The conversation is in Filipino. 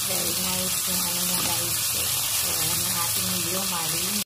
Very nice yung ano niya guys. So, ayan ang ating video, Marie.